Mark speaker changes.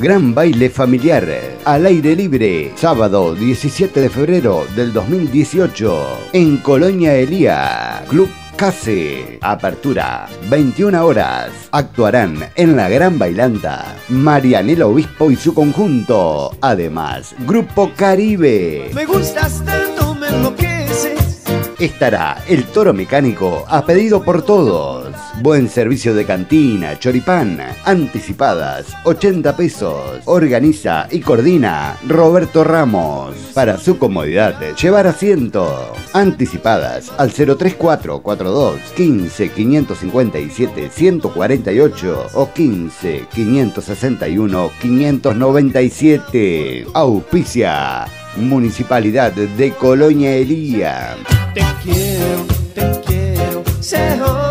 Speaker 1: gran baile familiar al aire libre, sábado 17 de febrero del 2018 en Colonia Elía, Club Case. Apertura 21 horas. Actuarán en la Gran Bailanta Marianela Obispo y su conjunto. Además, Grupo Caribe.
Speaker 2: Me gustas tanto, me enloqueces.
Speaker 1: Estará el Toro Mecánico a pedido por todos. Buen servicio de cantina, choripán, anticipadas, 80 pesos. Organiza y coordina Roberto Ramos. Para su comodidad, llevar asiento. Anticipadas al 03442 15 557 148 o 15 561 597. Auspicia Municipalidad de Colonia Elía.
Speaker 2: Te quiero, se